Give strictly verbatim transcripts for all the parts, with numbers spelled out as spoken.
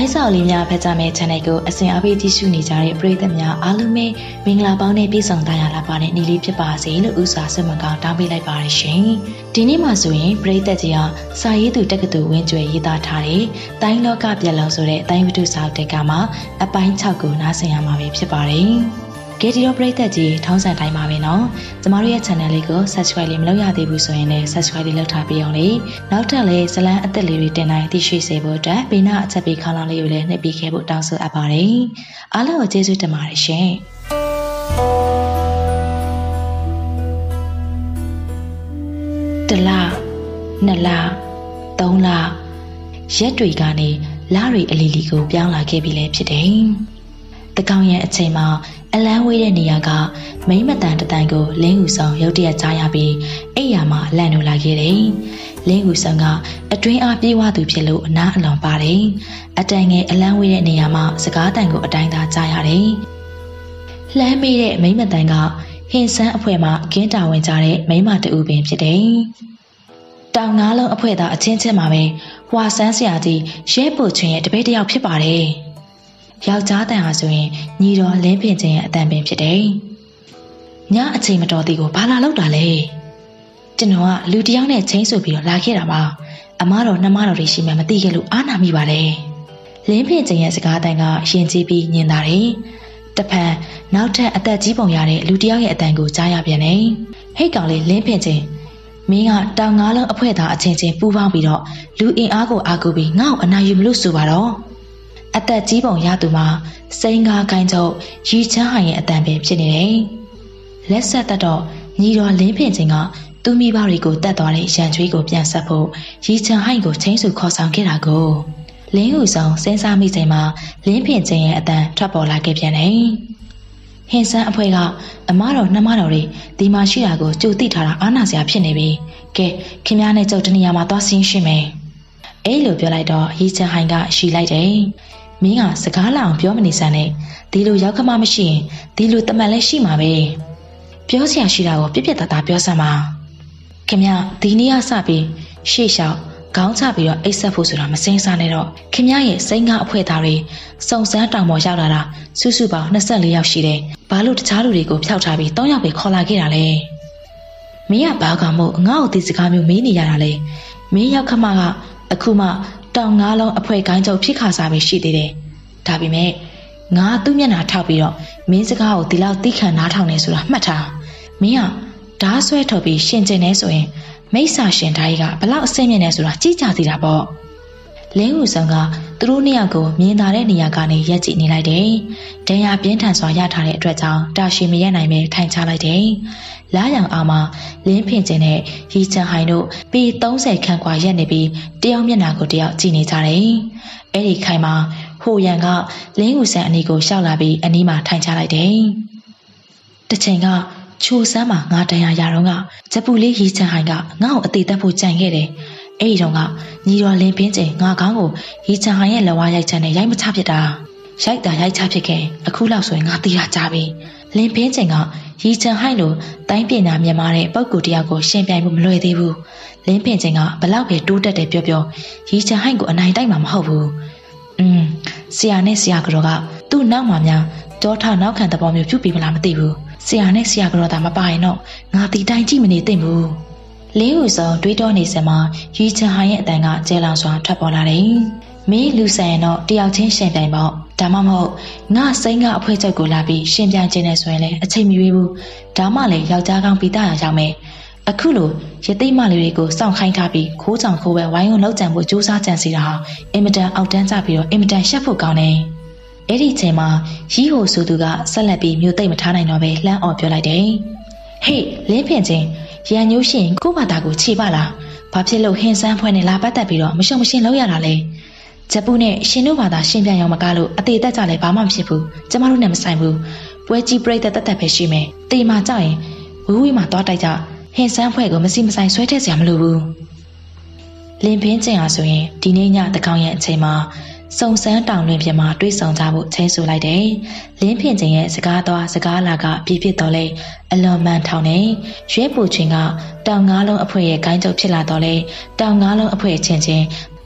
ဆောက်လေးများဖက်ကြမဲ့ channel ကိုအစဉ်အပေးကြည့်ရှုနေကြတဲ့ပရိသတ်များအားလုံးပဲမင်္ဂလာပေါင်းနဲ့ပြည့်စုံကြရလာပါတဲ့နေ့လေးဖြစ်ပါစေလို့ဥစွာဆုမကောင်းတောင်းပေးလိုက်ပါရရှင်။ဒီနေ့မှာဆိုရင်ပရိသတ်ကြီးဟာစာရေးသူတက္ကသိုလ်ဝင်းကျွဲရေးသားထားတဲ့တိုင်းလောကပြက်လောင်ဆိုတဲ့တိုင်းဝတ္ထုစာအုပ်တက်ကမှာအပိုင်း၆ကိုနားဆင်ရမှာပဲဖြစ်ပါတယ်။ကဲဒီတော့ပရိသတ်ကြီးထောင်းဆန်တိုင်းပါပဲနော်။ကျမတို့ရဲ့ channel လေးကို subscribe လေးမလုပ်ရသေးဘူးဆိုရင်လည်း subscribe လေးလုပ်ထားပေးအောင်လေ။နောက်ထပ်လည်းဇလန်းအသက်လေးတွေတင်တိုင်းသိရှိစေဖို့အတွက်ဘေးနာအချက်ပေးခေါင်းလောင်းလေးကိုလည်းနှိပ်ပေးခဲ့ဖို့တောင်းဆိုအပ်ပါတယ်။အားလုံးကိုကျေးဇူးတင်ပါတယ်ရှင်။တလနှစ်လသုံးလရက်တွေကနေလတွေအလီလီကိုပြောင်းလာခဲ့ပြီလည်းဖြစ်တယ်။တကောင်ရဲ့အချိန်မှာအလန်းဝေးတဲ့နေရာကမိမတန်တတန်ကိုလင်းဦးဆောင်ရုတ်တရက်ကြားရပြီးအိယာမှာလန့်လို့လာခဲ့တယ်။လင်းဦးဆောင်ကအတွင်းအားပြေးဝသူဖြစ်လို့အနားအလွန်ပါတယ်။အတန်ငယ်အလန်းဝေးတဲ့နေရာမှာစကားတန်ကိုအတိုင်းသာကြားရတယ်။လှမ်းမိတဲ့မိမတန်ကဟင်ဆန်းအဖွဲမှာကင်းတာဝင်ကြတဲ့မိမတူပင်ဖြစ်တယ်။တောင်ငါးလုံးအဖွဲသားအချင်းချင်းမှာပဲဟွာဆန်းဆရာကြီးရဲပို့ချွင်ရဲ့တပည့်တစ်ယောက်ဖြစ်ပါတယ်။ယောက်ျားတန်ဟာဆိုရင်ညီတော်လင်းပင်ချင်းရဲ့အတန်ပင်ဖြစ်တယ်။ညအချိန်မတော်သေးကိုဘာလာလောက်တာလဲ။ကျွန်တော်ကလူတစ်ယောက်နဲ့ချင်းဆိုပြီးတော့လာခဲ့တာပါ။အမားတော်နှမတော်တွေရှိမှမသိခဲ့လို့အားနာမိပါတယ်။လင်းပင်ချင်းရဲ့စကားတန်ကရင်ကြီးပြီးညင်တာတယ်။တစ်ဖက်နောက်ထပ်အသက်ကြီးပုံရတဲ့လူတစ်ယောက်ရဲ့အတန်ကိုကြားရပြန်တယ်။ဟိတ်ကောင်လေးလင်းပင်ချင်းမင်းကတောင်ငါးလုံးအဖွဲသားအချင်းချင်းပူးပေါင်းပြီးတော့လူအင်အားကိုအားကိုပြီးငါ့ကိုအနာယူမလို့ဆိုပါတော့။အသက်ကြီးပုံရသူမှာစိန်ကားကိုင်းချုပ်ရီချမ်းဟိုင်ရဲ့အတန်ပဲဖြစ်နေတယ်။လက်ဆက်သက်တော့ညီတော်လင်းပင်ချင်းကသူမိဘတွေကိုတတ်သွားတဲ့ရန်ချွေးကိုပြန်ဆက်ဖို့ရီချမ်းဟိုင်ကိုချင်းစုခေါ်ဆောင်ခဲ့တာကိုလင်းဦးဆောင်စဉ်းစားမိချိန်မှာလင်းပင်ချင်းရဲ့အတန်ထွက်ပေါ်လာခဲ့ပြန်တယ်။ဟင်ဆန်းအဖွဲကအမားတော်နှမတော်တွေဒီမှာရှိတာကိုကြိုသိထားတာအားနာစရာဖြစ်နေပြီ။ကဲခင်ဗျားနဲ့ကျုပ်တနေရာမှာသွားဆင်းရှင်းမယ်။အဲ့လိုပြောလိုက်တော့ရီချမ်းဟိုင်ကရှီလိုက်တယ်။မင်းကစကားလာအောင်ပြောမနေစမ်းနဲ့ဒီလိုရောက်ခမမရှိရင်ဒီလိုတမန်လည်းရှိမှာပဲပြောစရာရှိတာကိုပြပြတသားပြောစမ်းပါခင်ဗျဒီနေ့ကစပြီးရှေ့လျှောက်ခေါင်းချပြီးတော့အိတ်ဆက်ဖို့ဆိုတာမစင်းစားနဲ့တော့ခင်ဗျရဲ့စိတ်ငါအဖွဲသားတွေစုံစမ်းတောင်ပေါ်ရောက်လာတာစုစုပေါင်း၂၄ယောက်ရှိတယ်ဘာလို့တခြားလူတွေကိုဖျောက်ထားပြီး၃ယောက်ပဲခေါ်လာခဲ့တာလဲမင်းကဘာကောင်မို့ငါ့ကိုဒီစကားမျိုးမေးနေရတာလဲမင်းရောက်ခမကအခုမှတောင်ငါးလုံးအဖွဲကိုင်းချုပ်ဖြစ်ခါစားပဲရှိသေးတယ်။ဒါပေမဲ့ငါသူ့မျက်နှာထောက်ပြီးတော့မင်းစကားကိုဒီလောက်သိခံနားထောင်နေဆိုတာမှတ်ထား။မင်းကဓာတ်ဆွဲထုတ်ပြီးရှင်ကျင်နေဆိုရင်မိစ္ဆာရှင်ဓာကြီးကဘလောက်အဆင့်မြင့်နေဆိုတာကြည့်ကြသေးတာပေါ့။လင်းဦးဆောင်ကသူတို့နှစ်ယောက်ကိုမြင်သာတဲ့နေရာကနေရက်ကြည့်နေလိုက်တယ်။ဒဏ်ရာပြင်းထန်စွာရထားတဲ့အတွက်ကြောင့်တာရှည်မရက်နိုင်ပဲထိုင်ချလိုက်တယ်။လာရောင်အောင်မှာလင်းဖင်ကျင်နဲ့ရီချန်ဟိုင်တို့ပေ၃၀ခန့်กว่าရက်နေပြီးတယောက်မျက်နှာကိုတယောက်ကြည့်နေကြတယ်။အဲ့ဒီခိုင်မှာဟိုရန်ကလင်းဦးဆန်အနီကိုရှောက်လာပြီးအနီးမှာထိုင်ချလိုက်တယ်။တစ်ချိန်ကချိုဆန်းမှာငါတန်ရာရာတော့ကဂျပူလေးရီချန်ဟိုင်ကငါ့ကိုအသေးသက်ဖို့ကြံခဲ့တယ်။အဲ့ဒီတော့ကညီတော်လင်းပင်းကျင်ငါကောင်းကိုရီချန်ဟိုင်ရဲ့လက်ဝါးရိုက်ချမ်းနဲ့ရိုက်မချဖြစ်တာ။ရိုက်တာရိုက်ချဖြစ်ခဲ့အခုလောက်ဆိုရင်ငါသိရကြပြီ။လင်းပင်းကျင်ကရီချန်ဟိုင်လိုတိုင်းပညာမြန်မာတဲ့ပုဂ္ဂိုလ်တယောက်ကိုရှင်ပြိုင်မှုမလွယ်သေးဘူး။လင်းပင်ချင်းကဘလောက်ပဲတိုးတက်တယ်ပြောပြောရီချန်ဟိုင်ကိုအနိုင်တိုက်မှာမဟုတ်ဘူး။อืมဆရာနဲ့ဆရာကတော့ကသူ့နောက်မှာများတောထနောက်ခံသဘောမျိုးပြုပြီးမလားမသိဘူး။ဆရာနဲ့ဆရာကတော့ဒါမပါရင်တော့ငါတီတိုင်းကြည့်မနေသင့်ဘူး။လင်းဦးဆောင်တွေးတောနေစမှာရီချန်ဟိုင်ရဲ့အတန်ကကျဲလောင်စွာထွက်ပေါ်လာတယ်။မင်းလူဆန်ရင်တော့တယောက်ချင်းရှင်ပြိုင်ပေါ့ဒါမှမဟုတ်ငါစိတ်ကအဖွဲချုပ်ကိုလာပြီးရှင်ပြိုင်ခြင်းနဲ့ဆိုရင်လည်းအချိန်မရွေးဘူးဒါမှလည်းယောက်ျားကောင်းပြီးသားရရောက်မယ်အခုလိုရသိမလေးတွေကိုစောင့်ခိုင်းထားပြီးခိုးချောင်ခိုးပဲဝိုင်းဝန်းလောက်ကြံဖို့ကြိုးစားကြံစီတာဟာအင်မတန်အောက်တန်းကျပြီးတော့အင်မတန်ရှက်ဖို့ကောင်းတယ်အဲ့ဒီချိန်မှာရီဟိုဆိုသူကဆက်လက်ပြီးမျိုးသိမ့်မထားနိုင်တော့ပဲလှမ်းအော်ပြောလိုက်တယ်ဟေးလင်းဖင်ချင်းရန်ညိုးရှင်ကိုဘာသာကိုခြေပါလားဘာဖြစ်လို့ဟင်းဆန်းဖွဲနဲ့လာပတ်သက်ပြီးတော့မရှုံမရှင်းလောက်ရတာလဲဂျပူနဲ့ရှင်တို့ဘာသာရှင်ပြန်ရောမကားလို့အသေးသက်ကြလည်းဘာမှမဖြစ်ဘူးကျမတို့နဲ့မဆိုင်ဘူးပွဲကြီးပြိတ္တတက်တက်ပဲရှိမယ်တေမာကြရင်ဝီဝီမှာသွားတိုက်ကြဟင်ဆန်းဖွဲ့ကိုမစီမဆိုင်ဆွဲထည့်စရာမလိုဘူးလင်းပင်းကျင်အားဆိုရင်ဒီနေ့ညတကောင်ရဲ့အချိန်မှာစုံစမ်းတောင်တွင်ပြင်မှာတွေးဆောင်ကြဖို့ချင်းဆိုလိုက်တယ်လင်းဖင်ကျင်ရဲ့စကားသွားစကားလာကပြည့်ပြည့်တော်လဲအလွန်မှန်ထောင်နေရွဲပူချင်းကတောင်ငါးလုံးအဖွဲရဲ့ဂိုင်းကျုပ်ဖြစ်လာတော့လဲတောင်ငါးလုံးအဖွဲချင်းချင်း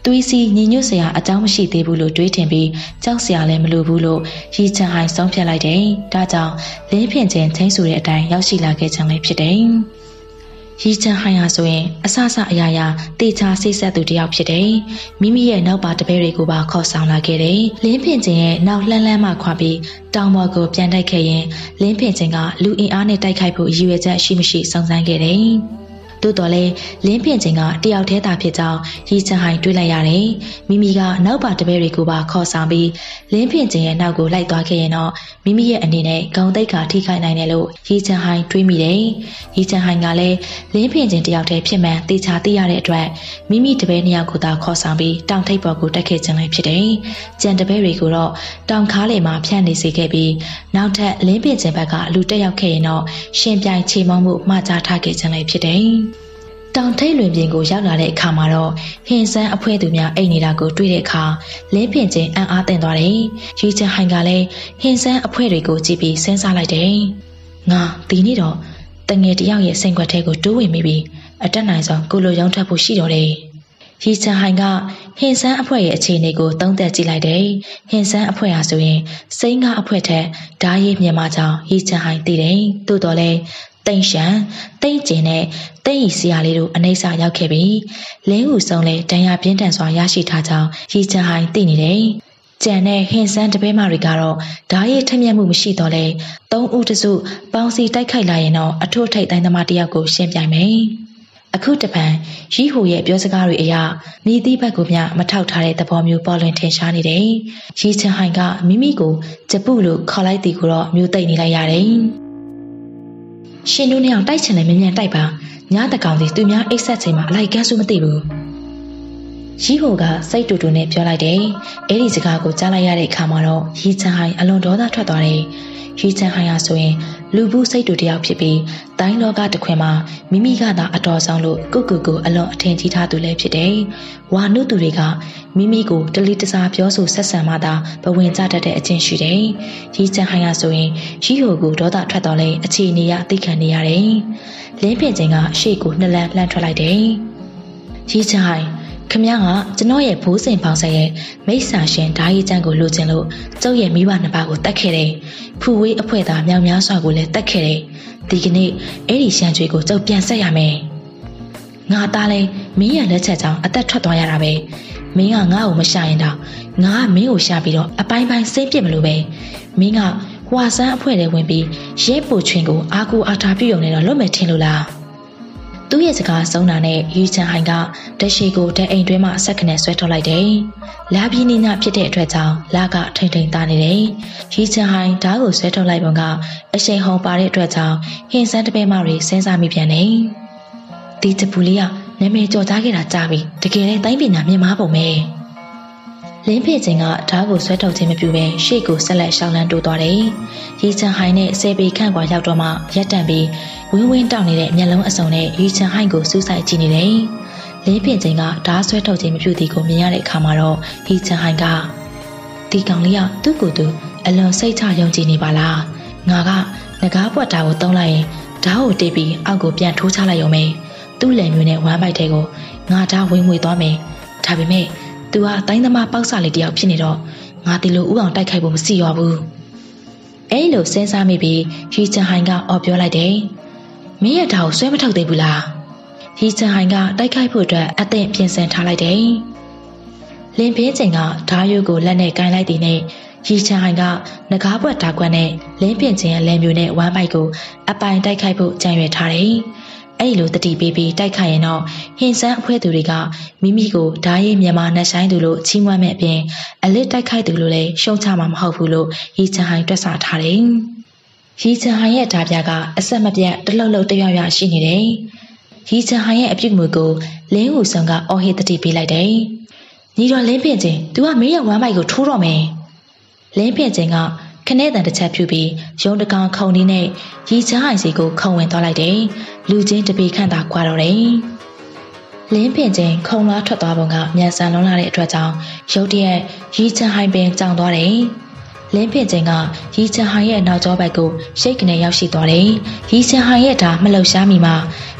သွေးစီညညွတ်စရာအကြောင်းမရှိသေးဘူးလို့တွေးထင်ပြီးကြောက်စရာလည်းမလိုဘူးလို့ရီချန်ဟိုင်ဆုံးဖြတ်လိုက်တယ်။ဒါကြောင့်လင်းဖြင့်ချင်းချင်းဆိုတဲ့အတိုင်းရောက်ရှိလာခဲ့ခြင်းလည်းဖြစ်တယ်။ရီချန်ဟိုင်ဟာဆိုရင်အဆအဆအရာရာတေချာဆိတ်ဆက်သူတယောက်ဖြစ်တယ်။မိမိရဲ့နောက်ပါတပည့်တွေကိုပါခေါ်ဆောင်လာခဲ့တယ်။လင်းဖြင့်ချင်းရဲ့နောက်လှမ်းလှမ်းမှခွာပြီးတောင်ပေါ်ကိုပြန်တိုက်ခဲ့ရင်လင်းဖြင့်ချင်းကလူအင်အားနဲ့တိုက်ခိုက်ဖို့ရည်ရွယ်ချက်ရှိမရှိစုံစမ်းခဲ့တယ်။သို့တော်လည်းလင်းဖြင့်ချင်းကတယောက်တည်းသာဖြစ်ကြောင်းရီချန်ဟိုင်တွေးလိုက်ရတယ်။မိမိကနောက်ပါတပည့်တွေကိုပါခေါ်ဆောင်ပြီးလင်းဖြင့်ချင်းရဲ့နောက်ကိုလိုက်သွားခဲ့ရင်တော့မိမိရဲ့အနေနဲ့ဂုံတိတ်ခါထိခိုက်နိုင်တယ်လို့ရီချန်ဟိုင်တွေးမိတယ်။ရီချန်ဟိုင်ကလည်းလင်းဖြင့်ချင်းတယောက်တည်းဖြစ်မှန်သေချာသိရတဲ့အတွက်မိမိတပည့်နှစ်ယောက်ကိုသာခေါ်ဆောင်ပြီးတောင်ထိပ်ပေါ်ကိုတက်ခဲ့ခြင်းလည်းဖြစ်တယ်။ကြံတပည့်တွေကိုတော့တောင်ခါးလေမှာဖြန့်နေစေခဲ့ပြီးနောက်ထပ်လင်းဖြင့်ချင်းဘက်ကလူတက်ရောက်ခဲ့ရင်တော့ရှင်ပြိုင်ချေမုံမှုမှားကြားထားခဲ့ခြင်းလည်းဖြစ်တယ်။တောင်ထိပ်လွင်ပြင်ကိုရောက်လာတဲ့အခါမှာတော့ဟင်ဆန်းအဖွဲသူများအိတ်နေတာကိုတွေ့တဲ့အခါလင်းဖြင့်ချင်းအံ့အားသင့်သွားတယ်။ရီချန်ဟိုင်ကလည်းဟင်ဆန်းအဖွဲတွေကိုကြည့်ပြီးစဉ်းစားလိုက်တယ်။ငါဒီနေ့တော့တငယ်တယောက်ရဲ့စိတ်ခွက်ထဲကိုတိုးဝင်မိပြီးအတက်နိုင်ဆုံးကိုလိုရောင်းထပ်ဖို့ရှိတော့တယ်။ရီချန်ဟိုင်ကဟင်ဆန်းအဖွဲရဲ့အခြေအနေကိုသုံးသပ်ကြည့်လိုက်တယ်။ဟင်ဆန်းအဖွဲဟာဆိုရင်စိမ့်ကားအဖွဲထက်ဓာရည်မြန်မာကြောင့်ရီချန်ဟိုင်သိတယ်။သို့တော်လည်းတိန့်ရှန်တိန့်ကျင်နဲ့တိန့်ရီစီယာလေးတို့အနေစာရောက်ခဲ့ပြီးလင်းဟုဆုံးလဲဒဏ်ရာပြင်းထန်စွာရရှိထားကြောင်းရီချန်ဟိုင်သိနေတယ်။ကြံတဲ့ဟင်ဆန်းတပည့်မတွေကတော့ဓာရည်ထက်မြက်မှုမရှိတော့လဲသုံးဦးတစုပေါင်းစီတိုက်ခိုက်လာရင်တော့အထို့ထိပ်တိုင်းသမားတယောက်ကိုရှင်းပြိုင်မယ်။အခုတပံရီဟိုရဲ့ပြောစကားတွေအရမိသည့်ဘက်ကိုမျှမထောက်ထားတဲ့သဘောမျိုးပေါ်လွင်ထင်ရှားနေတယ်။ရီချန်ဟိုင်ကမိမိကိုဂျပုလို့ခေါ်လိုက်သည်ကိုတော့မျိုးသိမ့်နေလိုက်ရတယ်။ရှင်တို့နှစ်ယောက်တိုက်ချင်တယ်မြင်မြန်တိုက်ပါညတကောင်စီသူများအိတ်ဆက်ချိန်မှာအလိုက်ကန်းစုမသိဘူးရီဟိုကစိတ်တူတူနဲ့ပြောလိုက်တယ်အဲ့ဒီစကားကိုကြားလိုက်ရတဲ့အခါမှာတော့ရီချန်ဟိုင်အလွန်ဒေါသထွက်သွားတယ်ရီချန်ဟိုင်ဟာဆိုရင်လူဘူးစိတ်တူတယောက်ဖြစ်ပြီးတိုင်းလောကတစ်ခွင်မှာမိမိကသာအတော်ဆောင်လို့ကိုကိုကိုအလွန်အထင်ကြီးထားသူလည်းဖြစ်တယ်ဝါနုသူတွေကမိမိကိုတလီတစားပြောဆိုဆက်ဆံမှသာဘဝင်ကြတတ်တဲ့အချင်းရှိတယ်ရီချန်ဟိုင်ဟာဆိုရင်ရီဟိုကိုဒေါသထွက်တော့လဲအခြေအနေရသိခံနေရတယ်လင်းပြင်ချင်းကရှေ့ကိုနှစ်လန်းလှမ်းထွက်လိုက်တယ်ရီချန်ဟိုင်ခမကကျွန်တော်ရဲ့ဘိုးစိန်ပေါင်ဆက်ရဲ့မိစ္ဆာရှင်ဓာရီကျန်းကိုလိုချင်လို့ကျုပ်ရဲ့မိဘနှစ်ပါးကိုတတ်ခဲ့တယ်။ဖူဝေးအဖွဲသားမြောင်များစွာကိုလည်းတတ်ခဲ့တယ်။ဒီကနေ့အဲ့ဒီရှမ်းကျွေးကိုကျုပ်ပြန်ဆက်ရမယ်။ငါသားလဲမင်းရဲ့လက်ချက်ကြောင့်အသက်ထွက်သွားရတာပဲ။မင်းကငါ့ကိုမရှာရင်တော့ငါကမင်းကိုရှာပြီးတော့အပိုင်းပိုင်းစိတ်ပြစ်မလို့ပဲ။မင်းကဟွာဆန်းအဖွဲတွေဝင်ပြီးရဲပူချွင်ကိုအာကူအာထာပြုတ်ရုံနဲ့တော့လွတ်မယ်ထင်လို့လား။သူ့ရဲ့စကားဆုံးတာနဲ့ရီချန်ဟိုင်ကတရှိကိုတအိမ်တွင်းမှာဆက်ခနဲ့ဆွဲထုတ်လိုက်တယ်။လာပြီးနေညဖြစ်တဲ့အတွက်ကြောင့်လာကထိန်ထိန်သားနေတယ်။ရီချန်ဟိုင်ဓာတ်ကိုဆွဲထုတ်လိုက်ပုံကအရှိန်ဟုန်ပါတဲ့အတွက်ကြောင့်ဟင်ဆန်းတပည့်မတွေစဉ်းစားမိပြန်တယ်။ဒီတပူလေးကနာမည်ကျော်ကြားခဲ့တာကြားပြီတကယ်လည်းတိုင်းပညာမြင်မာပုံပဲ။လင်းဖေချင်းကဓာတ်ကိုဆွဲထုတ်ခြင်းမပြုဘဲရှေ့ကိုဆက်လက်ရှောင်းလန်းတိုးသွားတယ်။ရီချန်ဟိုင်နဲ့ဆယ်ပေခန့်ကွာရောက်တော့မှရက်တန့်ပြီးဝင်းဝင်းတောက်နေတဲ့မျက်လုံးအစုံနဲ့ရီချန်ဟိုင်ကိုစူးစိုက်ကြည့်နေတယ်။လင်းဖေချင်းကဓာတ်ဆွဲထုတ်ခြင်းမပြုသည်ကိုမြင်ရတဲ့အခါမှာတော့ရီချန်ဟိုင်ကဒီကောင်လေးကသူ့ကိုယ်သူအလွန်စိတ်ချယုံကြည်နေပါလား။ငါကငကားပွက်တာကိုတုံးလိုက်ရင်ဓာတ်ကိုတိတ်ပြီးအောက်ကိုပြန်ထိုးချလိုက်ရုံပဲ။သူ့လယ်မျိုးနဲ့ဝမ်းပိုက်တဲ့ကိုငါဓာတ်ဝင်ငွေသွားမယ်။ဒါပေမဲ့သူကတိုင်းသမားပေါက်စလေးတယောက်ဖြစ်နေတော့ငါဒီလိုဥအောင်တိုက်ခိုက်ဖို့မစီရောဘူးအဲ့လိုစဉ်းစားမိပြီးရီချန်ဟိုင်ကအော်ပြောလိုက်တယ်မင်းရဲ့ဓာတ်ကိုဆွဲမထုတ်သေးဘူးလားရီချန်ဟိုင်ကတိုက်ခိုက်ဖို့အတွက်အသင့်ပြင်ဆင်ထားလိုက်တယ်လင်းဖေးချိန်ကဓာတ်ရိုးကိုလက်နဲ့ကင်လိုက်သည်နဲ့ရီချန်ဟိုင်ကငကားပွက်ဓာတ်ကွက်နဲ့လင်းပြင်ချင်းရဲ့လမ်းမျိုးနဲ့ဝမ်းပိုက်ကိုအပိုင်တိုက်ခိုက်ဖို့ကြံရွယ်ထားတယ်အဲ့လိုတတိပေးပြီးတိုက်ခိုက်ရင်တော့ဟင်ဆန်းအဖွဲသူတွေကမိမိကိုဓာရည်မြန်မာနှဆိုင်သူလို့ချီးမွမ်းမဲ့အပြင်အလစ်တိုက်ခိုက်သူလို့လည်းရှုံချမှာမဟုတ်ဘူးလို့ရီချန်ဟိုင်တွက်ဆထားတယ်။ရီချန်ဟိုင်ရဲ့ဓာပြကအဆက်မပြတ်တလှုပ်လှုပ်တရွရွရှိနေတယ်။ရီချန်ဟိုင်ရဲ့အပြုတ်မှုကိုလင်းဟူဆောင်ကအော်ဟစ်တတိပေးလိုက်တယ်။ညီတော်လင်းပင်ချင်း तू ကမင်းရဲ့ဝမ်းပိုက်ကိုထိုးတော့မယ်။လင်းပင်ချင်းကခနဲ့တန်တစ်ချက်ဖြူပြီးရုံတကောင်ခုံနီးနဲ့ရီချန်ဟိုင်စီကိုခုံဝင်သွားလိုက်တယ်။လူချင်းတပေခန့်သာကွာတော့တယ်။လင်းပင်ချင်းခုံလားထွက်သွားပုံကမြန်ဆန်လွန်းလာတဲ့အတွက်ကြောင့်ရုတ်တရက်ရီချန်ဟိုင်ပင်ကြောင်သွားတယ်။လင်းပင်ချင်းကရီချန်ဟိုင်ရဲ့နောက်ကျောဘက်ကိုရှိတ်ကနေရောက်ရှိသွားတယ်။ရီချန်ဟိုင်ရဲ့ဓာတ်မလှုပ်ရှားမီမှာ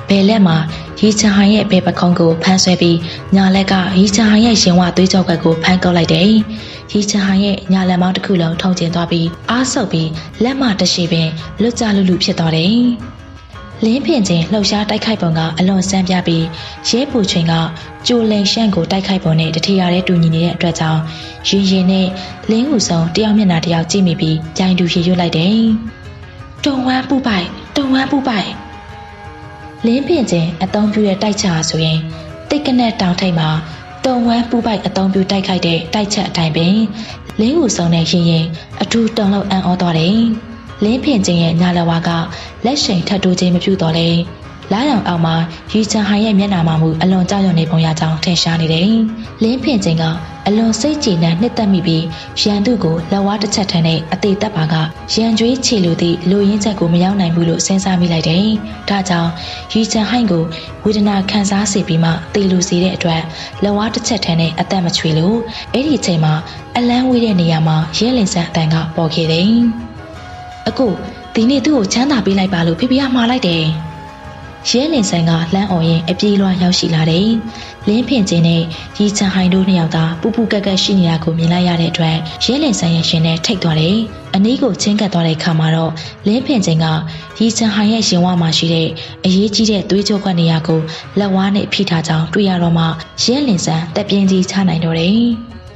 ဘယ်လက်မှာရီချန်ဟိုင်ရဲ့ဘယ်ပခုံးကိုဖမ်းဆွဲပြီးညာလက်ကရီချန်ဟိုင်ရဲ့ရှင်ဝသွေးကြောကွက်ကိုဖမ်းကောက်လိုက်တယ်။ရီချန်ဟိုင်ရဲ့ညာလက်မောင်းတစ်ခုလုံးထုံကျင်သွားပြီးအားဆုပ်ပြီးလက်မတရှိပင်လွတ်ကြလူလူဖြစ်သွားတယ်။လင်းဖြင့်ချင်းလှုပ်ရှားတိုက်ခိုက်ပုံကအလွန်ဆန်းပြပြီးရဲပူချင်းကကြိုလိန်ရှန့်ကိုတိုက်ခိုက်ပုံနဲ့တထီရတဲ့တူညီနေတဲ့အတွက်ကြောင့်ရင်ရင်နဲ့လင်းဟုဆောင်တယောက်မျက်နှာတယောက်ကြည့်မိပြီးကြိုင်တူရေရွတ်လိုက်တယ်။တုံဝမ်းပူပိုက်တုံဝမ်းပူပိုက်လင်းဖြင့်ချင်းအသုံးပြုတဲ့တိုက်ချာဆိုရင်တိတ်ကနက်တောင်ထိပ်မှာတုံဝမ်းပူပိုက်အသုံးပြုတိုက်ခိုက်တဲ့တိုက်ချက်အတိုင်းပင်လင်းဟုဆောင်နဲ့ရင်ရင်အထူးတုံလောက်အံ့ဩသွားတယ်။လင်းဖြင့်ချင်းရဲ့ညာလဝါကလက်ရှိန်ထပ်တိုးခြင်းမပြုတော့လေလားရောင်အောက်မှာရီချန်ဟိုင်ရဲ့မျက်နှာမှာမူအလွန်ကြောက်ရွံ့နေပုံရကြောင်းထင်ရှားနေတယ်။လင်းဖြင့်ချင်းကအလွန်စိတ်ကြည်နံနှစ်သက်မိပြီးရန်သူကိုလက်ဝါးတစ်ချက်ထမ်းနဲ့အသေးသက်ပါကရန်ကြွေးချေလိုသည့်လူရင်းချက်ကိုမရောက်နိုင်ဘူးလို့စဉ်းစားမိလိုက်တယ်။ဒါကြောင့်ရီချန်ဟိုင်ကိုဝေဒနာခံစားစေပြီးမှတေလူစေတဲ့အတွက်လက်ဝါးတစ်ချက်ထမ်းနဲ့အသက်မချွေလို့အဲ့ဒီအချိန်မှာအလန်းဝေးတဲ့နေရာမှာရဲလင်ဆန်းအတန်ကပေါ်ခဲ့တယ်။အခုဒီနေ့သူ့ကိုချမ်းသာပေးလိုက်ပါလို့ဖေဖေကမှားလိုက်တယ်။ရဲလင်ဆန်းကလှမ်းအော်ရင်အပြေးလွှာရောက်ရှိလာတယ်။လင်းဖြင့်ချင်းနဲ့ရီချန်ဟိုင်တို့နှစ်ယောက်သာပူပူကက်ကက်ရှိနေတာကိုမြင်လိုက်ရတဲ့အတွက်ရဲလင်ဆန်းရဲ့ရှင်နဲ့ထိတ်သွားတယ်။အနီးကိုချင်းကပ်သွားတဲ့အခါမှာတော့လင်းဖြင့်ချင်းကရီချန်ဟိုင်ရဲ့ရှင်ဝါမှာရှိတဲ့အရေးကြီးတဲ့သွေးကြောခွက်နေရာကိုလက်ဝါးနဲ့ဖိထားကြောင်းတွေ့ရတော့မှရဲလင်ဆန်းတက်ပြင်းကြီးချနိုင်တော့တယ်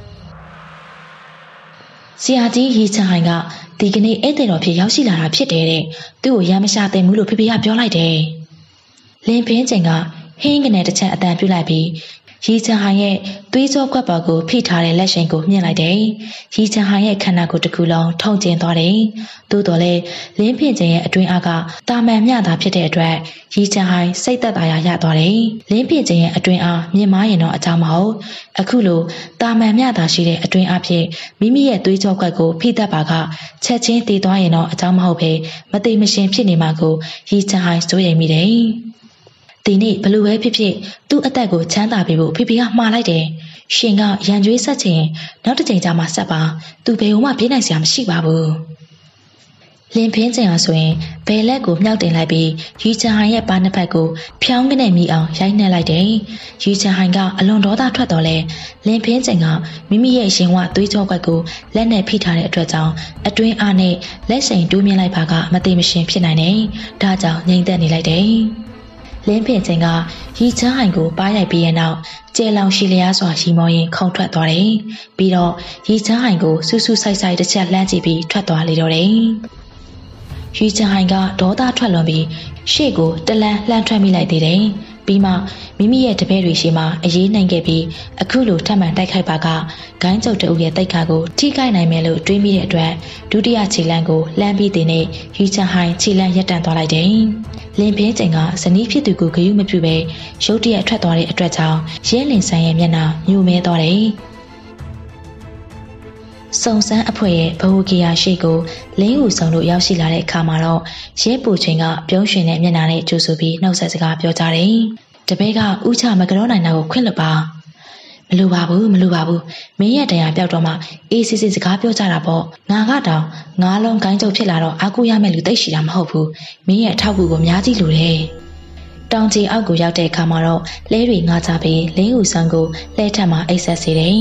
။ဆရာကြီးရီချန်ဟိုင်ကဒီကနေ့ဧည့်သည်တော်ဖြစ်ရောက်ရှိလာတာဖြစ်တယ်တဲ့။သူ့ကိုရမ်းမရှာသိဘူးလို့ဖေဖေကပြောလိုက်တယ်။လင်းပင်းချိန်ကဟင်းကနေတစ်ချက်အတန်ပြုတ်လိုက်ပြီးရီချန်ဟိုင်ရဲ့သွေးကြောကွက်ပေါ်ကိုဖိထားတဲ့လက်ရှင်ကိုမြင်လိုက်တယ်။ရီချန်ဟိုင်ရဲ့ခန္ဓာကိုယ်တစ်ခုလုံးထုံကျင်သွားတယ်။သို့တော်လည်းလင်းပင်းချိန်ရဲ့အတွင်းအားကတာမန်မျှတာဖြစ်တဲ့အတွက်ရီချန်ဟိုင်စိတ်သက်သာရရသွားတယ်။လင်းပင်းချိန်ရဲ့အတွင်းအားမြင်မရင်တော့အကြောင်းမဟုတ်အခုလိုတာမန်မျှတာရှိတဲ့အတွင်းအားဖြင့်မိမိရဲ့သွေးကြောကွက်ကိုဖိတတ်ပါကချက်ချင်းတည်သွားရင်တော့အကြောင်းမဟုတ်ပဲမသိမရှင်ဖြစ်နေမှာကိုရီချန်ဟိုင်စိုးရိမ်မိတယ်။ဒီနေ့ဘလို့ပဲဖြစ်ဖြစ်သူ့အသက်ကိုချမ်းသာပေးဖို့ဖေဖေကမှားလိုက်တယ်။ရှင်ကရန်ကြွေးဆက်ချင်နောက်တစ်ချိန်ကြာမှဆက်ပါသူဘယ်ဟိုမှပြေးနိုင်စရာမရှိပါဘူး။လင်းဖင်းချင်အောင်ဆိုရင်ဘယ်လက်ကိုမြောက်တင်လိုက်ပြီးရီချန်ဟိုင်ရဲ့ပါးနှစ်ဖက်ကိုဖြောင်းကနေမိအောင်ရိုက်နှက်လိုက်တယ်။ရီချန်ဟိုင်ကအလွန်ဒေါသထွက်တော်လဲလင်းဖင်းချင်ကမိမိရဲ့ရှင်ဝသွေးကြောကွက်ကိုလက်နဲ့ဖိထားတဲ့အတွက်ကြောင့်အတွင်းအားနဲ့လက်စိန်တိုးမြင့်လိုက်ပါကမသိမရှင်ဖြစ်နိုင်တယ်။ဒါကြောင့်ငြိမ်သက်နေလိုက်တယ်။လင်းဖြင့်ချင်းကရီချန်ဟိုင်ကိုပါရိုက်ပြီးရနောက်ကျဲလောင်ရှိလျားစွာရှိမောရင်ခုန်ထွက်သွားတယ်။ပြီးတော့ရီချန်ဟိုင်ကိုဆူဆူဆိုင်ဆိုင်တစ်ချက်လှမ်းကြည့်ပြီးထွက်သွားလေတော့တယ်။ရီချန်ဟိုင်ကဒေါသထွက်လွန်ပြီးရှေ့ကိုတလန်းလှမ်းထွက်မိလိုက်သေးတယ်။ပြီးမှမိမိရဲ့တပည့်တွေရှိမှအေးနိုင်ခဲ့ပြီးအခုလိုထပ်မံတိုက်ခိုက်ပါကဂိုင်းကျုပ်တူရဲ့တိုက်ခါကိုထိခိုက်နိုင်မယ်လို့တွေးမိတဲ့အတွက်ဒုတိယခြေလမ်းကိုလှမ်းပြီးတဲ့နေ့ရီချန်ဟိုင်ခြေလမ်းရပ်တန့်သွားလိုက်တယ်။လင်းပင်းချိန်ကဇနီးဖြစ်သူကိုဂရုမပြုဘဲရုတ်တရက်ထွက်သွားတဲ့အတွက်ကြောင့်ရဲလင်ဆန်းရဲ့မျက်နှာညိုမဲသွားတယ်။စုံစမ်းအဖွဲ့ရဲ့ဘဝကီယာရှိကိုလင်းဦးဆောင်တို့ရောက်ရှိလာတဲ့အခါမှာတော့ရဲပူချင်းကပြုံးရွှင်တဲ့မျက်နှာနဲ့ကြိုဆိုပြီးနှုတ်ဆက်စကားပြောကြတယ်။တပည့်ကဥချမကြောနိုင်တာကိုခွင့်လွှတ်ပါမလိုပါဘူးမလိုပါဘူးမင်းရဲ့တရားပြောက်တော့မှအေးစစ်စစ်စကားပြောကြတာပေါ့ငါကတောင်ငါလုံးကိုင်းကျုပ်ဖြစ်လာတော့အာကိုရမဲ့လူသိရှိတာမဟုတ်ဘူးမင်းရဲ့အထောက်အကူကိုများကြီးလိုတယ်တောင်ကြီးအောက်ကိုရောက်တဲ့အခါမှာတော့လဲတွေငါချပြီးလင်းဦးဆောင်ကိုလဲထက်မှအိတ်ဆက်စေတယ်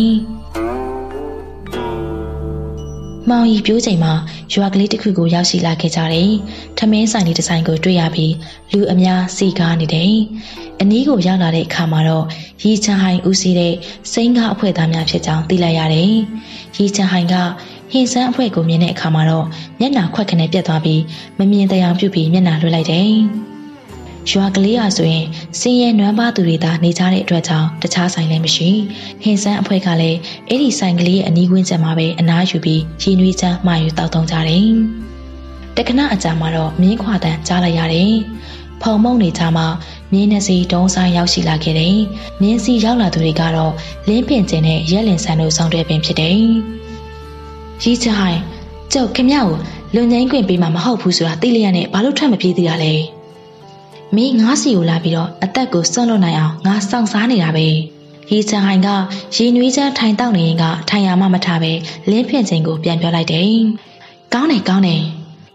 မောင်ရီပြိုးချိန်မှာရွာကလေးတစ်ခုကိုရောက်ရှိလာခဲ့ကြတယ်။ထမင်းဆိုင်လေးတစ်ဆိုင်ကိုတွေ့ရပြီးလူအများစီကားနေတယ်။အနီးကိုရောက်လာတဲ့အခါမှာတော့ရီချန်ဟိုင်ဦးစီးတဲ့စိန်ကားအဖွဲ့သားများဖြစ်ကြောင်းသိလိုက်ရတယ်။ရီချန်ဟိုင်ကဟင်းစမ်းအဖွဲ့ကိုမြင်တဲ့အခါမှာတော့မျက်နှာခွက်ခနဲ့ပြတ်သွားပြီးမမြင်တရားပြုပြီးမျက်နှာလွှဲလိုက်တယ်။ရွာကလေးအားဆိုရင်စင်းရဲနွမ်းပါသူတွေသာနေကြတဲ့အတွက်ကြောင့်တခြားဆိုင်လည်းမရှိဟင်းစမ်းအဖွဲ့ကလည်းအဲ့ဒီဆိုင်ကလေးရဲ့အနီးဝန်းကျင်မှာပဲအနားယူပြီးရည်နွေးချမ်းမှာယူတောက်တုံးကြတယ်တက္ကနာအကြမှာတော့မြင်းခွာတန်ကြားလိုက်ရတယ်ဖုံမုံနေကြမှာမြင်းနှစီတုံးဆိုင်ရောက်ရှိလာခဲ့တယ်မြင်းစီရောက်လာသူတွေကတော့လင်းပင်ကျင်နဲ့ရက်လင်ဆန်တို့ဆောင်တွဲပင်ဖြစ်တယ်ရီချဟိုင်ကျုပ်ခင်ဗျကိုလွန်ငင်းခွင့်ပေးမှာမဟုတ်ဘူးဆိုတာသိလျက်နဲ့ဘာလို့ထွက်မပြေးသေးတာလဲမင်းငါးစီကိုလာပြီးတော့အသက်ကိုစွန့်လွတ်နိုင်အောင်ငါစောင့်စားနေတာပဲရီချန်ဟိုင်ကရေနွေးချမ်းထိုင်တောက်နေရင်ကထိုင်ရမှမထားပဲလင်းဖြင့်ချိန်ကိုပြန်ပြောလိုက်တယ်ကောင်းတယ်ကောင်းတယ်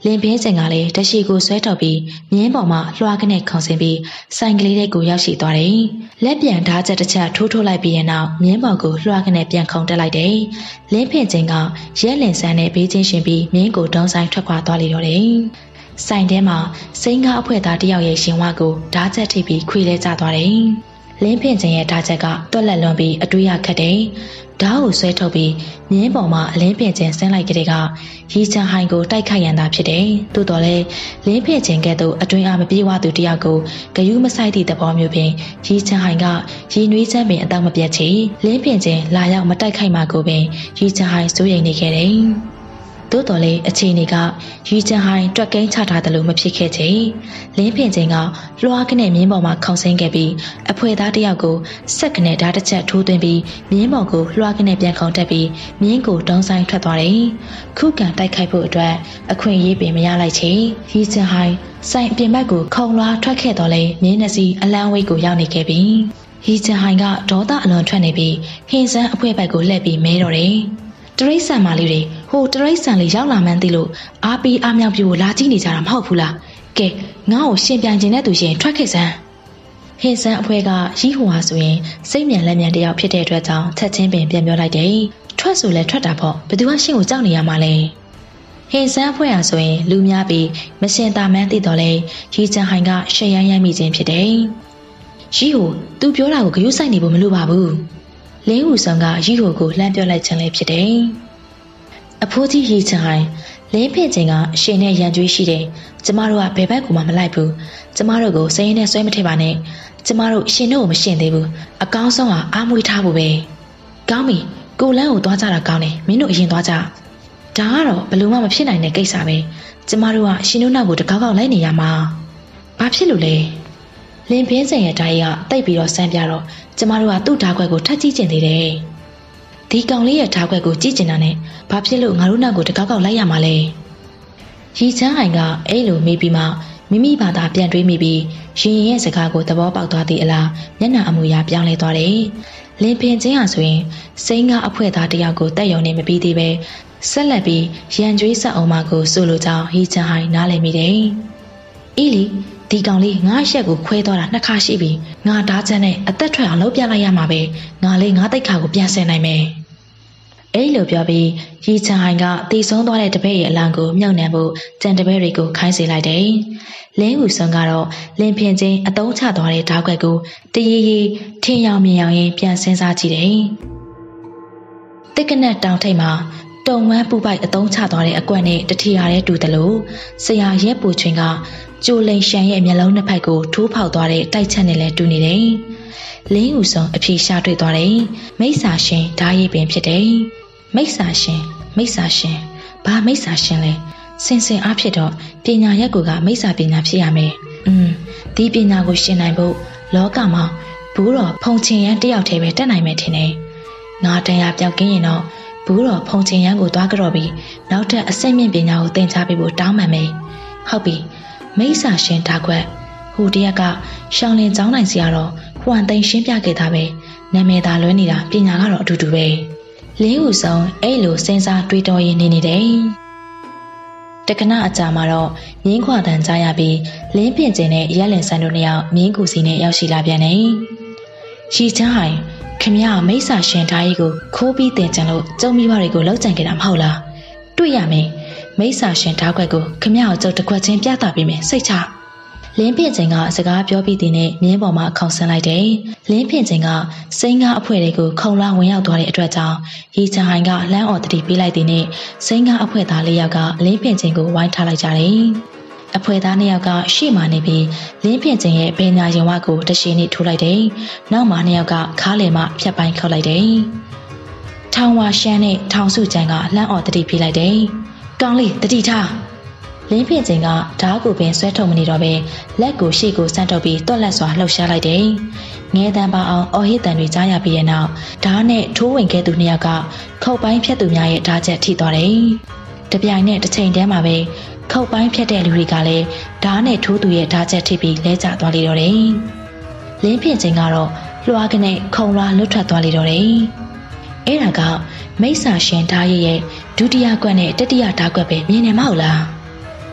လင်းပြင်းစင်ကလည်းတရှိကိုဆွဲထုတ်ပြီးမြင်းပေါ်မှာလွှားကနေခေါင်းဆင်းပြီးဆိုင်ကလေးတွေကိုရောက်ရှိသွားတယ်။လက်ပြန်ဓာတ်ချက်တစ်ချက်ထိုးထိုးလိုက်ပြီးနောက်မြင်းပေါ်ကိုလွှားကနေပြန်ခုန်တက်လိုက်တယ်။လင်းပြင်းစင်ကရဲလင်ဆန်းနဲ့ဘေးချင်းရှင်ပြီးမြင်းကိုတုံးဆိုင်ထွက်ခွာသွားလေတော့တယ်။ဆိုင်ထဲမှာစိန်ကားအဖွဲ့သားတယောက်ရဲ့ရှင်ဝါကိုဓာတ်ချက်ထိပ်ပြီးခွေလဲကျသွားတယ်။လင်းပြင်းစင်ရဲ့ဓာတ်ချက်ကတွက်လက်လွန်ပြီးအတွေးရခတ်တယ်။ဓာတ်ကိုဆွဲထုတ်ပြီးမြင်းပေါ်မှာအလင်းပြင်းချင်းဆင်းလိုက်ကြတဲ့ကရီချန်ဟိုင်ကိုတိုက်ခိုက်ရန်သာဖြစ်တယ်။သို့တော်လည်းလင်းပြင်းချင်းကဲ့သို့အတွင်းအားမပြေဝသူတယောက်ကိုဂယုမဆိုင်သည့်သဘောမျိုးဖြင့်ရီချန်ဟိုင်ကရီနွေးချမ်းပင်အတော့မပြတ်ချေလင်းပြင်းချင်းလာရောက်မတိုက်ခိုက်မှကိုပင်ရီချန်ဟိုင်စိုးရိမ်နေခဲ့တယ်။သို့တော်လည်းအခြေအနေကရီချန်ဟိုင်တွက်ကင်းချထားတယ်လို့မဖြစ်ခဲ့ချေလင်းပြင်းချင်းကလွှားကနေမြင်းပေါ်မှာခေါင်းဆင်းခဲ့ပြီးအဖွဲသားတယောက်ကိုစက်ကနေဓာတ်တစ်ချက်ထိုးသွင်းပြီးမြင်းပေါ်ကိုလွှားကနေပြန်ခေါင်းတက်ပြီးမြင်းကိုတုံးဆိုင်ထွက်သွားတယ်။ခုခံတိုက်ခိုက်ဖို့အတွက်အခွင့်အရေးပင်မရလိုက်ချေရီချန်ဟိုင်ဆိုင်အပြင်ဘက်ကိုခုံလွှားထွက်ခဲ့တော့လေမြင်းနှစီအလန်းဝိတ်ကိုရောက်နေခဲ့ပြီးရီချန်ဟိုင်ကဒေါသအလွန်ထွက်နေပြီးဟင်းစမ်းအဖွဲဘက်ကိုလှည့်ပြီးမဲတော့တယ်။တရိတ်ဆန်မာလေးတွေဟိုတရိတ်ဆန်လေးရောက်လာမှန်းသိလို့အားပေးအားမြောက်ပြို့လာကြည့်နေကြတာမဟုတ်ဘူးလားကဲငါ့ကိုရှင်ပြန်ကျင်တဲ့သူရှင်ထွက်ခဲ့စမ်းဟင်းစမ်းအဖွဲကရီးဟိုဟာဆိုရင်စိတ်မြန်လက်မြန်တယောက်ဖြစ်တဲ့အတွက်ကြောင့်ချက်ချင်းပင်ပြန်ပြောလိုက်တယ်ထွက်ဆိုလဲထွက်တာပေါ့ဘယ်သူကရှင့်ကိုကြောက်နေရမှာလဲဟင်းစမ်းအဖွဲဟာဆိုရင်လူများပြီးမရှင်သာမှန်းသိတော့လဲရီချန်ဟိုင်ကရှက်ရမ်းရိုက်မိခြင်းဖြစ်တယ်ရီးဟိုသူပြောတာကိုဂရုစိုက်နေဖို့မလိုပါဘူးလင်းဟူဆောင်ကရီဟိုကိုလှမ်းပြောလိုက်ခြင်းလေးဖြစ်တယ်။အဖိုးကြီးရီချန်ဟိုင်လင်းဖင့်ချင်းကရှင်နဲ့ရန်ကြွေးရှိတယ်။ကျမတို့ကဘယ်ဘက်ကိုမှမလိုက်ဘူး။ကျမတို့ကိုစိတ်ရင်းနဲ့ဆွဲမထည့်ပါနဲ့။ကျမတို့ရှင်တို့ကိုမရှင်သေးဘူး။အကောင်းဆုံးကအားမွေးထားဖို့ပဲ။ကောင်းပြီ။ကိုလန်းကိုသွားကြတာကောင်းတယ်။မင်းတို့အရင်သွားကြ။ဒါကတော့ဘလို့မှမဖြစ်နိုင်တဲ့ကိစ္စပဲ။ကျမတို့ကရှင်တို့နောက်ကိုတကောက်ကောက်လိုက်နေရမှာ။ဘာဖြစ်လို့လဲ။လင်းပင်းစင်ရဲ့ဓာတ်ရည်ကတိတ်ပြီးတော့ဆန်းပြတော့ကျမတို့ကသူ့ဓာတ်ခွက်ကိုထပ်ကြည့်ကျင်သေးတယ်။ဒီကောင်လေးရဲ့ဓာတ်ခွက်ကိုကြည့်ကျင်တာနဲ့ဘာဖြစ်လို့ငါတို့နောက်ကိုတကောက်ကောက်လိုက်ရမှာလဲ။ရီချမ်းဟိုင်ကအဲ့လိုမေးပြီးမှမိမိဘာသာပြန်တွေးမိပြီးရင်ရင်ရဲ့စကားကိုသဘောပေါက်သွားသည့်အလားမျက်နှာအမူအရာပြောင်းလဲသွားတယ်။လင်းပင်ချင်းဟာဆိုရင်စိန်ကအဖွဲသားတယောက်ကိုတက်ယုံနေမပြီးသေးပဲဆက်လက်ပြီးရန်ကြွေးဆက်အောင်မကိုဆိုလိုကြောင်းရီချမ်းဟိုင်နားလည်မိတယ်။အေးလီဒီကောင်လေးငါ့ရက်ကိုခွဲသွားတာနှစ်ခါရှိပြီငါဓာတ်ချမ်းနဲ့အသက်ထွက်အောင်လုပ်ပြလိုက်ရမှာပဲငါလေးငါတိတ်ခါကိုပြန်ဆင်နိုင်မယ်အဲ့လိုပြောပြီးရီချန်ဟိုင်ကတည်ဆုံးသွားတဲ့တပည့်ရဲ့အလံကိုမြုပ်နှံဖို့ကြံတပည့်တွေကိုခိုင်းစေလိုက်တယ်လင်းဟူဆွန်ကတော့လင်းဖြင်ချင်းအတုံးချသွားတဲ့ဓာတ်ခွက်ကိုတရေရေထင်းရောင်မြင်အောင်ရင်ပြန်စင်းစားကြည့်တယ်တစ်ကနက်တောင်ထိပ်မှာတုံဝမ်းပူပိုက်အတုံးချသွားတဲ့အကွက်နဲ့တထီရတဲ့တူတယ်လို့ဆရာရဲပူချွင်ကကျိုလိန်ရှန်ရဲ့မျက်လုံးနှစ်ဖက်ကိုထိုးဖောက်သွားတဲ့တိုက်ချက်နဲ့လည်းတူနေတယ်။လင်းဦးဆောင်အဖြေရှာတွေ့သွားတယ်။မိစ္ဆာရှင်ဓာရီပင်ဖြစ်တယ်။မိစ္ဆာရှင်မိစ္ဆာရှင်ဘာမိစ္ဆာရှင်လဲ။စင်စင်အားဖြစ်တော့ပညာရက်ကိုကမိစ္ဆာပညာဖြစ်ရမယ်။อืมဒီပညာကိုရှင်နိုင်ဖို့လောကမှာဘူးတော်ဖုံချင်ရန်တယောက်တည်းပဲတက်နိုင်မယ်ထင်တယ်။ငါတရားပြောက်ကင်းရင်တော့ဘူးတော်ဖုံချင်ရန်ကိုသွားကြတော့ပြီးနောက်ထပ်အစိမ့်မြင့်ပညာကိုသင်ကြားပေးဖို့တောင်းပန်မယ်။ဟုတ်ပြီ။မိစ္ဆာရှင်ဓာတ်ခွက်ဟိုတရက်ကရှောင်းလင်ကျောင်းနိုင်စီကတော့ဟွမ်သိန်းရှင်းပြခဲ့တာပဲနာမည်သာလွဲနေတာပညာကတော့အတူတူပဲလင်းဦးဆောင်အဲ့လိုစဉ်းစားတွေးတောရင်းနေနေတယ်တက္ကနာအကြာမှာတော့မြင်းခွာတန်ကြားရပြီးလင်းပြင်ကျင်နဲ့ရက်လင်ဆန်းတို့နှစ်ယောက်မြင်းကူစီနဲ့ရောက်ရှိလာပြန်တယ်ရီချမ်းဟိုင်ခင်ဗျာမိစ္ဆာရှင်ဓာတ်ကြီးကိုခိုးပြီးတင်ကြလို့ကျုံမိဘတွေကိုလောက်ကြံခဲ့တာမဟုတ်လားတွေ့ရမယ်မိစ္ဆာရှင်ဓာတ်ခွက်ကိုခမရအောင်ကျုပ်တစ်ခွက်ချင်းပြသပေးမယ်စိတ်ချလင်းပြင်ချင်းကစကားပြောပြီးတဲ့နဲ့မြင်းပေါ်မှာခေါင်းဆန်းလိုက်တယ်လင်းပြင်ချင်းကစိန်ကားအဖွဲတွေကိုခုံလာဝင်ရောက်သွားတဲ့အတွက်ကြောင့်ရီချန်ဟိုင်ကလမ်းအော်တတိပေးလိုက်တဲ့နဲ့စိန်ကားအဖွဲသားလေးယောက်ကလင်းပြင်ချင်းကိုဝိုင်းထားလိုက်ကြတယ်အဖွဲသားနှစ်ယောက်ကရှေ့မှာနေပြီးလင်းပြင်ချင်းရဲ့ဘယ်ညာရင်ဝကိုတရှိနေထိုးလိုက်တယ်နောက်မှာနှစ်ယောက်ကခါးလည်မှဖြတ်ပိုင်းခောက်လိုက်တယ်ထောင်ဝါရှမ်းနဲ့ထောင်စုကျန်ကလမ်းအော်တတိပေးလိုက်တယ်ကောင်းလေးတတိထားလင်းပြင်ချင်းကဓာတ်ကိုပင်ဆွဲထုတ်မနေတော့ပဲလက်ကိုရှေ့ကိုဆန့်ထုတ်ပြီးတွက်လက်စွာလှုပ်ရှားလိုက်တယ်။ငဲတန်ပါအောင်အော်ဟစ်တန်တွေကြားရပြီးတဲ့နောက်ဓာတ်နဲ့ထိုးဝင်ခဲ့သူနှစ်ယောက်ကခုတ်ပိုင်းဖြတ်သူများရဲ့ဓာတ်ချက်ထိသွားတယ်။တပြိုင်နက်တစ်ချိန်တည်းမှာပဲခုတ်ပိုင်းဖြတ်တဲ့လူတွေကလည်းဓာတ်နဲ့ထိုးသူရဲ့ဓာတ်ချက်ထိပြီးလဲကျသွားလေတော့တယ်။လင်းပြင်ချင်းကတော့လွှားကနေခုံလွှားလွတ်ထွက်သွားလေတော့တယ်။အဲ့ဒါကမိစ္ဆာရှင်ဓာတ်ရဲ့ဒုတိယကွက်နဲ့တတိယဓာတ်ကွက်ပဲမြင်နေမဟုတ်လား။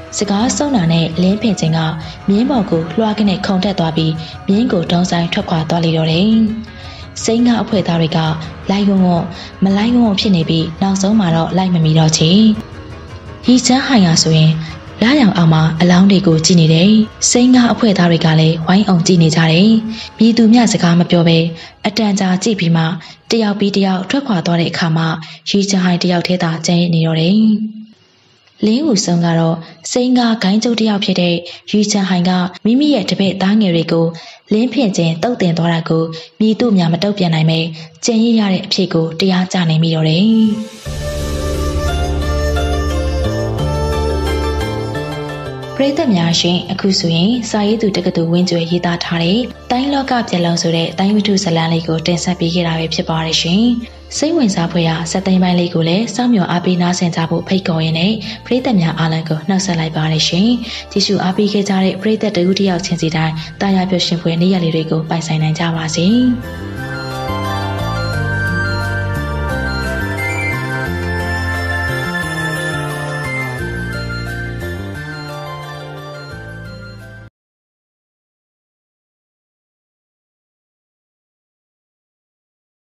စကားဆုံးတာနဲ့လင်းဖင်ချင်းကမြင်းပေါ်ကိုလွှားကနေခုန်တက်သွားပြီးမြင်းကိုတုံးဆိုင်ထွက်ခွာသွားလေတော့တယ်။စိန်ကအဖွဲသားတွေကလိုက်ဝုံဝုံမလိုက်ဝုံဝုံဖြစ်နေပြီးနောက်ဆုံးမှာတော့လိုက်မမီတော့ချေ။ရီချမ်းဟိုင်ရဆိုရင်လာရောင်အောင်မှာအလောင်းတွေကိုကြည့်နေတယ်။စိန်ကအဖွဲသားတွေကလည်းဝိုင်းအောင်ကြည့်နေကြတယ်။ပြည်သူမြစကားမပြောဘဲအတန်ကြာကြည့်ပြီးမှတယောက်ပြီးတယောက်ထွက်ခွာသွားတဲ့အခါမှာရီချမ်းဟိုင်တယောက်ထဲသာကျန်နေတော့တယ်။လင်းဦးဆုံးကတော့စိန်ကဂိုင်းကျုပ်တယောက်ဖြစ်တဲ့ရီချန်ဟိုင်ကမိမိရဲ့တပည့်သားငယ်တွေကိုလင်းဖြင့်ချင်းတုတ်တင်သွားတာကိုမြည်သူ့များမတုတ်ပြန်နိုင်ပဲကျန်ရရတဲ့အဖြစ်ကိုတရားကြနိုင်မိတော့တယ်။ပရိသတ်များရှင်အခုဆိုရင်စာရေးသူတက္ကသိုလ်ဝင်းကျွဲရေးသားထားတဲ့တိုင်းလောကပြက်လုံးဆိုတဲ့တိုင်းဝတ္ထုဇာတ်လမ်းလေးကိုတင်ဆက်ပေးခဲ့တာပဲဖြစ်ပါတယ်ရှင်။စိတ်ဝင်စားဖွယ်ရာစက်သိမ်းပိုင်းလေးကိုလည်းစောင့်မျှော်အားပေးနားဆင်ကြဖို့ဖိတ်ခေါ်ရင်းနဲ့ပရိသတ်များအားလုံးကိုနှုတ်ဆက်လိုက်ပါတယ်ရှင်။ကြည့်ရှုအားပေးခဲ့ကြတဲ့ပရိသတ်တဦးတစ်ယောက်ချင်းစီတိုင်းတာယာပျော်ရွှင်ဖွယ်နေ့ရက်လေးတွေကိုပိုင်ဆိုင်နိုင်ကြပါစေ။